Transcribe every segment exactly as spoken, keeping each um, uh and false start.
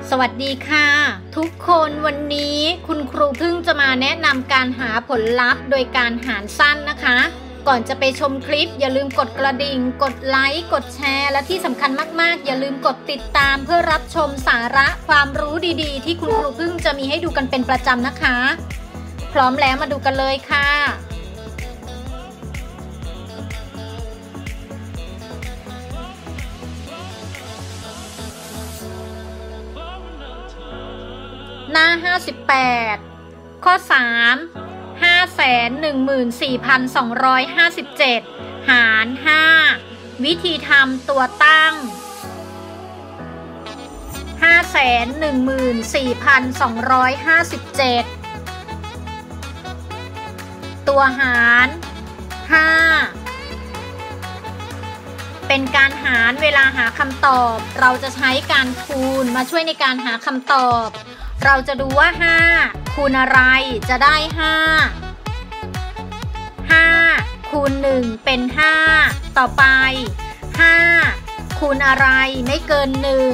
สวัสดีค่ะทุกคนวันนี้คุณครูพึ่งจะมาแนะนำการหาผลลัพธ์โดยการหารสั้นนะคะก่อนจะไปชมคลิปอย่าลืมกดกระดิ่งกดไลค์กดแชร์และที่สำคัญมากๆอย่าลืมกดติดตามเพื่อรับชมสาระความรู้ดีๆที่คุณครูพึ่งจะมีให้ดูกันเป็นประจำนะคะพร้อมแล้วมาดูกันเลยค่ะหน้าห้าสิบแปดข้อสาม ห้าแสนหนึ่งหมื่นสี่พันสองร้อยห้าสิบเจ็ด หารห้าวิธีทำตัวตั้ง ห้าแสนหนึ่งหมื่นสี่พันสองร้อยห้าสิบเจ็ด ตัวหารห้าเป็นการหารเวลาหาคำตอบเราจะใช้การคูณมาช่วยในการหาคำตอบเราจะดูว่าห้าคูณอะไรจะได้ห้า ห้าคูณหนึ่งเป็นห้าต่อไปห้าคูณอะไรไม่เกินหนึ่ง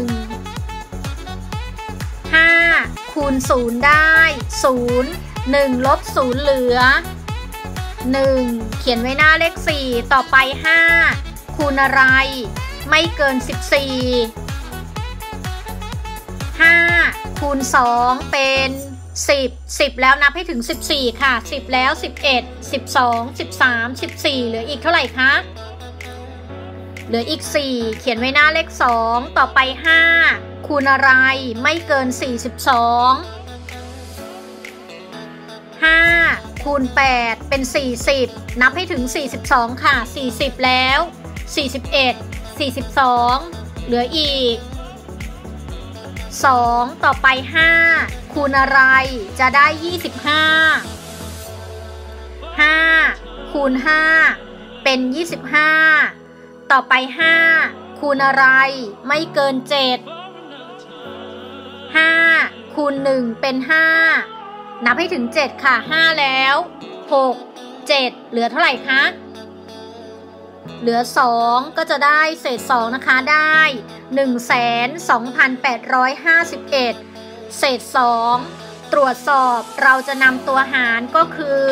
ห้าคูณศูนย์ได้ศูนย์ หนึ่งลบศูนย์เหลือหนึ่งเขียนไว้หน้าเลขสี่ต่อไปห้าคูณอะไรไม่เกินสิบสี่ ห้าคูณสองเป็นสิบ สิบแล้วนับให้ถึงสิบสี่ค่ะสิบแล้วสิบเอ็ด สิบสอง สิบสาม สิบสี่เหลืออีกเท่าไหร่คะเหลืออีกสี่เขียนไว้หน้าเลขสองต่อไปห้าคูณอะไรไม่เกินสี่สิบสอง ห้าคูณแปดเป็นสี่สิบนับให้ถึงสี่สิบสองค่ะสี่สิบแล้วสี่สิบเอ็ด สี่สิบสองเหลืออีกสองต่อไปห้าคูณอะไรจะได้ยี่สิบห้า ห้าคูณห้าเป็นยี่สิบห้าต่อไปห้าคูณอะไรไม่เกินเจ็ด ห้าคูณหนึ่งเป็นห้านับให้ถึงเจ็ดค่ะห้าแล้วหก เจ็ดเหลือเท่าไหร่คะเหลือสองก็จะได้เศษสองนะคะได้ หนึ่งแสนสองพันแปดร้อยห้าสิบเอ็ด เศษสองตรวจสอบเราจะนำตัวหารก็คือ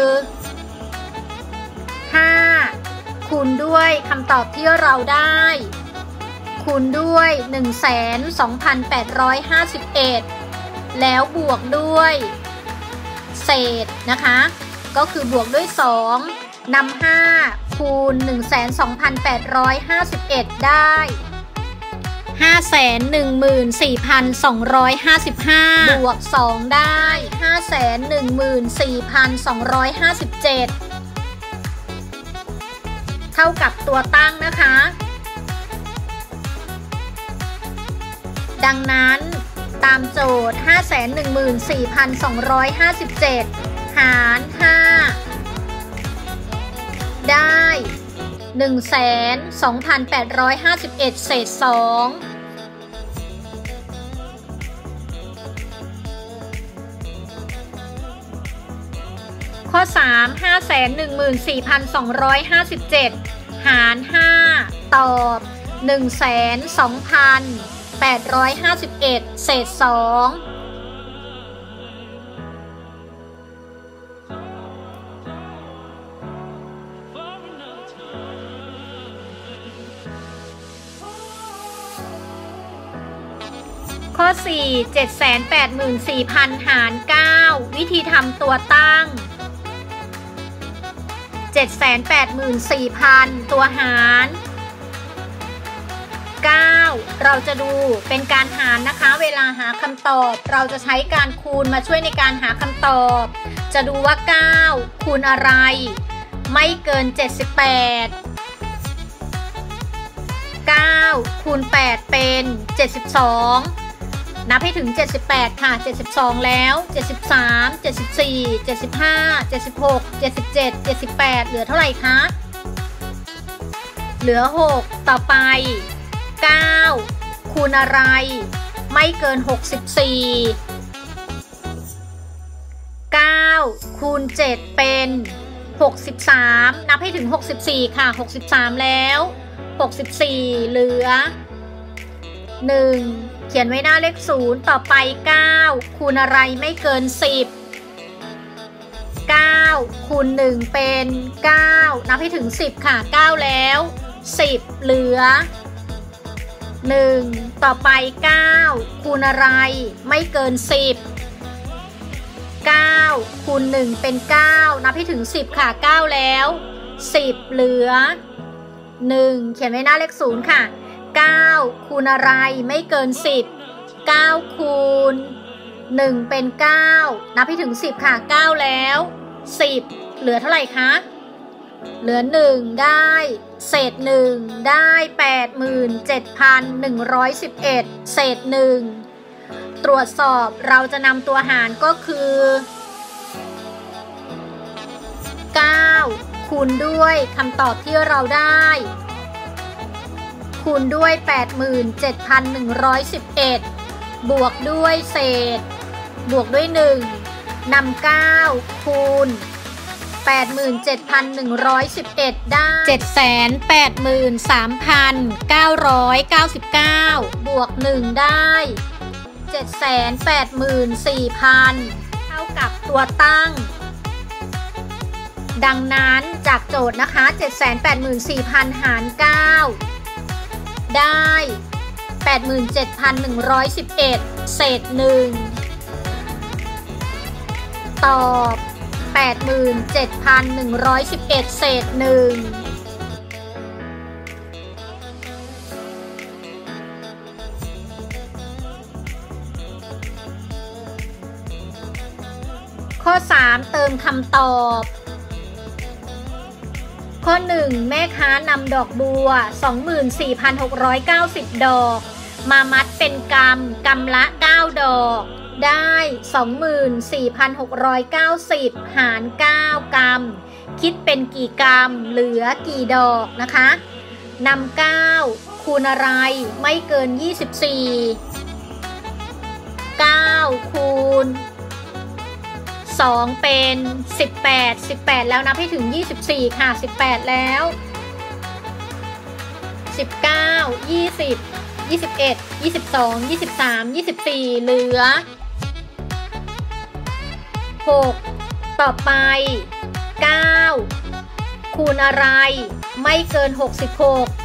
ห้าคูณด้วยคำตอบที่เราได้คูณด้วย หนึ่งแสนสองพันแปดร้อยห้าสิบเอ็ด แล้วบวกด้วยเศษนะคะก็คือบวกด้วยสองนำห้าคูณ หนึ่งแสนสองพันแปดร้อยห้าสิบเอ็ด ได้ ห้าแสนหนึ่งหมื่นสี่พันสองร้อยห้าสิบห้า บวกสองได้ ห้าแสนหนึ่งหมื่นสี่พันสองร้อยห้าสิบเจ็ด เท่ากับตัวตั้งนะคะดังนั้นตามโจทย์ ห้าแสนหนึ่งหมื่นสี่พันสองร้อยห้าสิบเจ็ด หารห้าได้ หนึ่งแสนสองพันแปดร้อยห้าสิบเอ็ด เศษสองข้อสาม ห้าแสนหนึ่งหมื่นสี่พันสองร้อยห้าสิบเจ็ด หารห้าตอบ หนึ่งแสนสองพันแปดร้อยห้าสิบเอ็ด เศษสองข้อสี่ เจ็ดแสนแปดหมื่นสี่พัน หารเก้าวิธีทำตัวตั้ง เจ็ดแสนแปดหมื่นสี่พัน ตัวหารเก้าเราจะดูเป็นการหารนะคะเวลาหาคำตอบเราจะใช้การคูณมาช่วยในการหาคำตอบจะดูว่าเก้าคูณอะไรไม่เกินเจ็ดสิบแปด เก้าคูณแปดเป็นเจ็ดสิบสองนับให้ถึงเจ็ดสิบแปดค่ะเจ็ดสิบสองแล้วเจ็ดสิบสาม เจ็ดสิบสี่ เจ็ดสิบห้า เจ็ดสิบหก เจ็ดสิบเจ็ด เจ็ดสิบแปดเหลือเท่าไหร่คะเหลือหกต่อไปเก้าคูณอะไรไม่เกินหกสิบสี่ เก้าคูณเจ็ดเป็นหกสิบสามนับให้ถึงหกสิบสี่ค่ะหกสิบสามแล้วหกสิบสี่เหลือหนึ่งขียนไว้หน้าเลขศูนย์ต่อไปเก้าคูณอะไรไม่เกินสิบ เก้าคูณหนึ่งเป็นเก้านับให้ถึงสิบค่ะเก้าแล้วสิบเหลือหนึ่งต่อไปเก้าคูณอะไรไม่เกินสิบ เก้าคูณหนึ่งเป็นเก้านับให้ถึงสิบค่ะเก้าแล้วสิบเหลือหนึ่งเขียนไว้หน้าเลขศูนย์ค่ะเก้าคูณอะไรไม่เกินสิบ เก้าคูณหนึ่งเป็นเก้านับให้ถึงสิบค่ะเก้าแล้วสิบเหลือเท่าไหร่คะเหลือหนึ่งได้เศษหนึ่งได้ แปดหมื่นเจ็ดพันหนึ่งร้อยสิบเอ็ด เศษหนึ่งตรวจสอบเราจะนำตัวหารก็คือเก้าคูณด้วยคำตอบที่เราได้คูณด้วย แปดหมื่นเจ็ดพันหนึ่งร้อยสิบเอ็ด บวกด้วยเศษบวกด้วยหนึ่งนำเก้าคูณ แปดหมื่นเจ็ดพันหนึ่งร้อยสิบเอ็ด ได้ เจ็ดแสนแปดหมื่นสามพันเก้าร้อยเก้าสิบเก้า บวกหนึ่งได้ เจ็ดแสนแปดหมื่นสี่พัน เท่ากับตัวตั้งดังนั้นจากโจทย์นะคะ เจ็ดแสนแปดหมื่นสี่พัน หารเก้าได้ แปดหมื่นเจ็ดพันหนึ่งร้อยสิบเอ็ด เศษหนึ่งตอบ แปดหมื่นเจ็ดพันหนึ่งร้อยสิบเอ็ด เศษหนึ่งข้อสามเติมคำตอบข้อหนึ่งแม่ค้านำดอกบัว สองหมื่นสี่พันหกร้อยเก้าสิบ ดอกมามัดเป็นกำกำละเก้าดอกได้ สองหมื่นสี่พันหกร้อยเก้าสิบ หารเก้ากำคิดเป็นกี่กำเหลือกี่ดอกนะคะนำเก้าคูณอะไรไม่เกินยี่สิบสี่ เก้าคูณสองเป็นสิบแปด สิบแปดแล้วนับให้ถึงยี่สิบสี่ค่ะสิบแปดแล้วสิบเก้า ยี่สิบ ยี่สิบเอ็ด ยี่สิบสอง ยี่สิบสาม ยี่สิบสี่เหลือหกต่อไปเก้าคูณอะไรไม่เกินหกสิบหก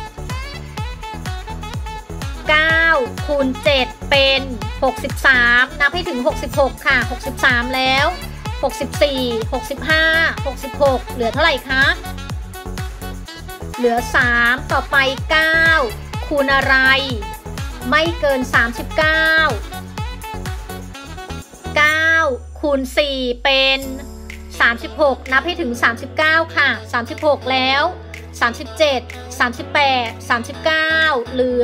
เก้าคูณเจ็ดเป็นหกสิบสามนับให้ถึงหกสิบหกค่ะหกสิบสามแล้วหกสิบสี่ หกสิบห้า หกสิบหกเหลือเท่าไหร่คะเหลือสามต่อไปเก้าคูณอะไรไม่เกินสามสิบเก้า เก้าคูณสี่เป็นสามสิบหกนับให้ถึงสามสิบเก้าค่ะสามสิบหกแล้วสามสิบเจ็ด สามสิบแปด สามสิบเก้าเหลือ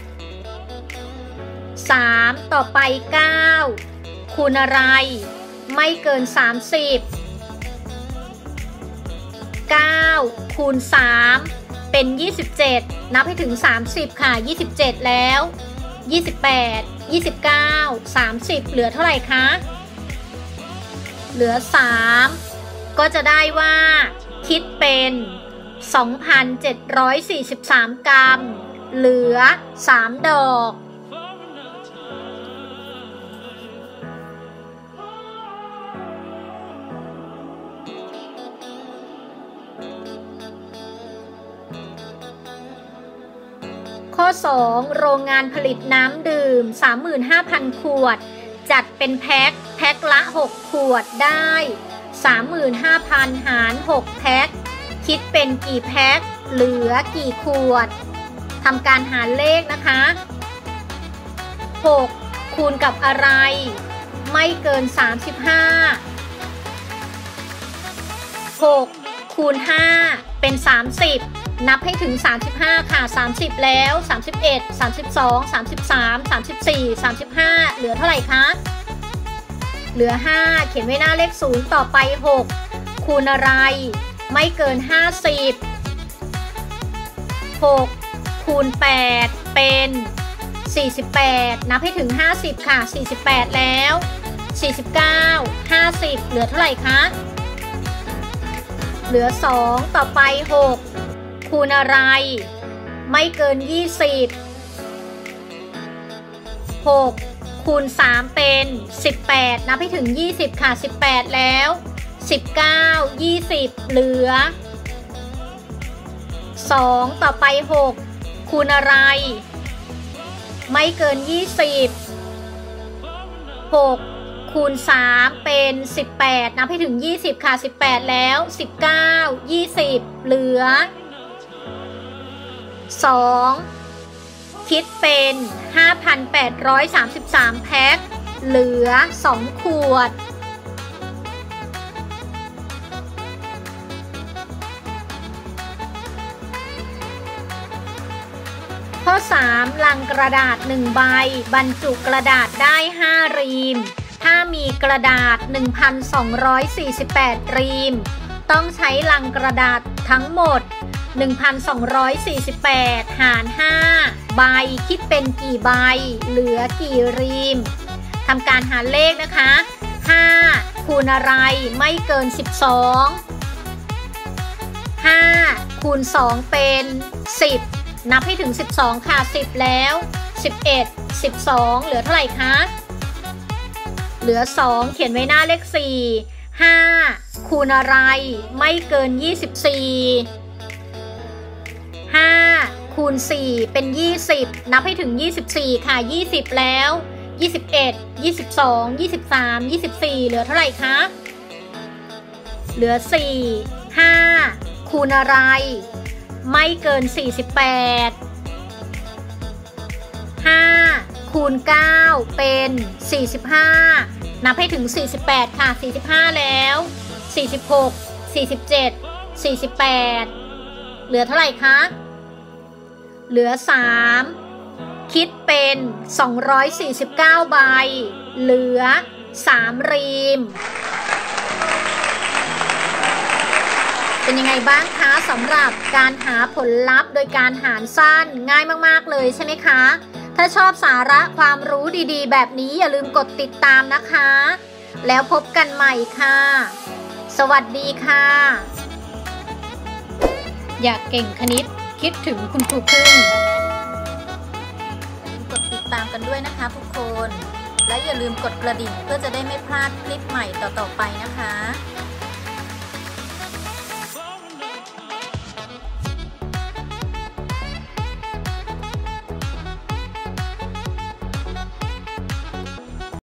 สามต่อไปเก้าคูณอะไรไม่เกินสามสิบ เก้าคูณสามเป็นยี่สิบเจ็ดนับให้ถึงสามสิบค่ะยี่สิบเจ็ดแล้วยี่สิบแปด ยี่สิบเก้า สามสิบเหลือเท่าไหร่คะเหลือสามก็จะได้ว่าคิดเป็น สองพันเจ็ดร้อยสี่สิบสาม กรัมเหลือสามดอกข้อสองโรงงานผลิตน้ำดื่ม สามหมื่นห้าพัน ขวดจัดเป็นแพ็คแพ็คละหกขวดได้ สามหมื่นห้าพัน หารหกแพ็คคิดเป็นกี่แพ็คเหลือกี่ขวดทำการหารเลขนะคะหกคูณกับอะไรไม่เกินสามสิบห้า หกคูณห้าเป็นสามสิบนับให้ถึงสามสิบห้าค่ะสามสิบแล้วสามสิบเอ็ด สามสิบสอง สามสิบสาม สามสิบสี่ สามสิบห้าเหลือเท่าไหร่คะเหลือห้าเขียนไว้หน้าเลขศูนย์ต่อไปหกคูณอะไรไม่เกินห้าสิบ หกคูณแปดเป็นสี่สิบแปดนับให้ถึงห้าสิบค่ะสี่สิบแปดแล้วสี่สิบเก้า ห้าสิบเหลือเท่าไหร่คะเหลือสองต่อไปหกคูณอะไรไม่เกินยี่สิบหกคูณสามเป็นสิบแปดนับให้ถึงยี่สิบค่ะสิบแปดแล้วสิบเก้า ยี่สิบเหลือสองต่อไปหกคูณอะไรไม่เกินยี่สิบหกคูณสามเป็นสิบแปดนับให้ถึงยี่สิบค่ะสิบแปดแล้วสิบเก้า ยี่สิบเหลือสองคิดเป็น ห้าพันแปดร้อยสามสิบสาม แพ็คเหลือสองขวดข้อสามลังกระดาษหนึ่งใบบรรจุกระดาษได้ห้ารีมถ้ามีกระดาษ หนึ่งพันสองร้อยสี่สิบแปด รีมต้องใช้ลังกระดาษทั้งหมด หนึ่งพันสองร้อยสี่สิบแปด หาร ห้า ใบคิดเป็นกี่ใบเหลือกี่รีมทำการหารเลขนะคะห้าคูณอะไรไม่เกินสิบสอง ห้าคูณสองเป็นสิบนับให้ถึงสิบสองค่ะสิบแล้วสิบเอ็ด สิบสองเหลือเท่าไหร่คะเหลือสองเขียนไว้หน้าเลขสี่ ห้าคูณอะไรไม่เกินยี่สิบสี่ ห้าคูณสี่เป็นยี่สิบนับให้ถึงยี่สิบสี่ค่ะยี่สิบแล้วยี่สิบเอ็ด ยี่สิบสอง ยี่สิบสาม ยี่สิบสี่เหลือเท่าไหร่คะเหลือสี่ ห้าคูณอะไรไม่เกินสี่สิบแปด ห้าคูณเก้าเป็นสี่สิบห้านับให้ถึงสี่สิบแปดค่ะสี่สิบห้าแล้วสี่สิบหก สี่สิบเจ็ด สี่สิบแปดเหลือเท่าไหร่คะเหลือสามคิดเป็นสองร้อยสี่สิบเก้าใบเหลือสามรีมเป็นยังไงบ้างคะสำหรับการหาผลลัพธ์โดยการหารสั้นง่ายมากๆเลยใช่ไหมคะถ้าชอบสาระความรู้ดีๆแบบนี้อย่าลืมกดติดตามนะคะแล้วพบกันใหม่ค่ะสวัสดีค่ะอยากเก่งคณิตคิดถึงคุณครูพึ่งกดติดตามกันด้วยนะคะทุกคนและอย่าลืมกดกระดิ่งเพื่อจะได้ไม่พลาดคลิปใหม่ต่อๆไปนะคะ